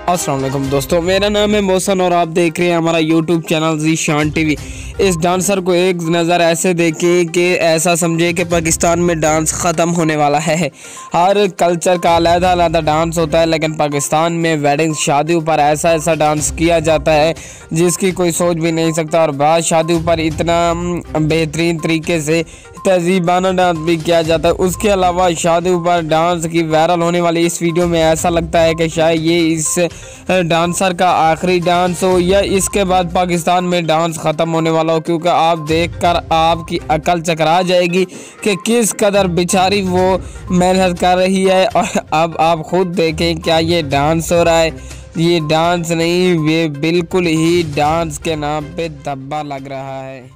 अस्सलाम वालेकुम दोस्तों, मेरा नाम है मोहसन और आप देख रहे हैं हमारा यूट्यूब चैनल ज़ीशान टीवी। इस डांसर को एक नज़र ऐसे देखें कि ऐसा समझे कि पाकिस्तान में डांस ख़त्म होने वाला है। हर कल्चर का अलग-अलग डांस होता है, लेकिन पाकिस्तान में वेडिंग शादियों पर ऐसा डांस किया जाता है जिसकी कोई सोच भी नहीं सकता। और बाद शादियों पर इतना बेहतरीन तरीके से तहजीबाना डांस भी किया जाता है। उसके अलावा शादियों पर डांस की वायरल होने वाली इस वीडियो में ऐसा लगता है कि शायद ये इस डांसर का आखिरी डांस हो या इसके बाद पाकिस्तान में डांस ख़त्म होने वाला हो, क्योंकि आप देखकर आपकी अकल चकरा जाएगी कि किस कदर बेचारी वो मेहनत कर रही है। और अब आप खुद देखें, क्या ये डांस हो रहा है? ये डांस नहीं, ये बिल्कुल ही डांस के नाम पे धब्बा लग रहा है।